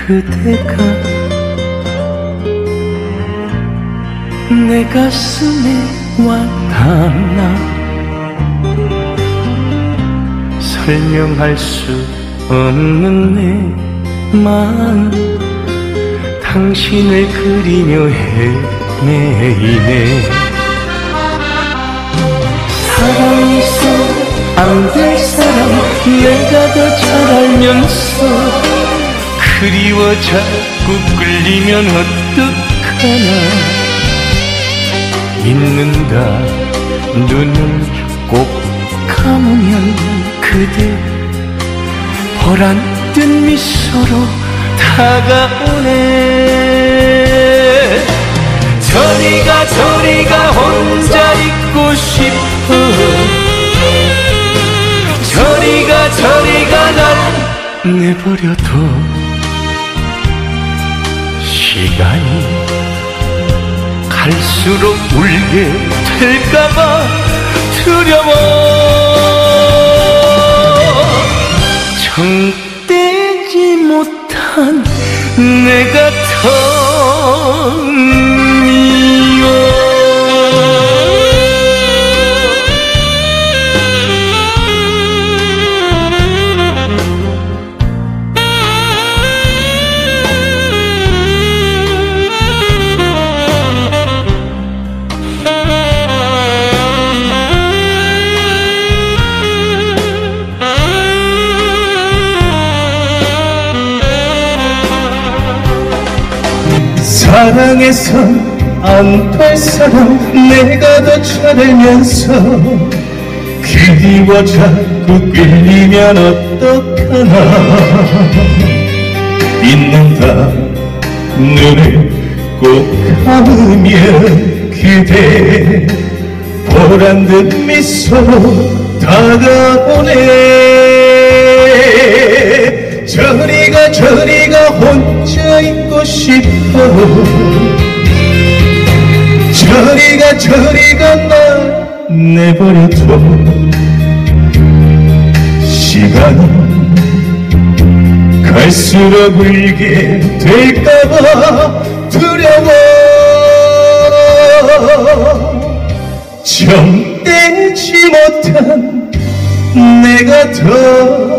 그대가 내 가슴에 와닿나 설명할 수 없는 내 마음 당신을 그리며 헤매이네 사랑해서 안 될 사람 내가 더 잘 알면서 그리워 자꾸 끌리면 어떡하나 잊는다 눈을 꼭 감으면 그대 보란듯 미소로 다가오네 저리가 혼자 있고 싶어 저리가 날 내버려둬 시간이 갈수록 울게 될까봐 두려워 정떼지 못한 내가 더 미워 사랑해선 안 될 사람 내가 더 잘 알면서 그리워 자꾸 끌리면 어떡하나 잊는다 눈을 꼭 감으면 그대 보란듯 미소로 다가오네 저리가 혼자 있고 싶어 저리가 날 내버려둬 시간이 갈수록 울게 될까봐 두려워 정떼지 못한 내가 더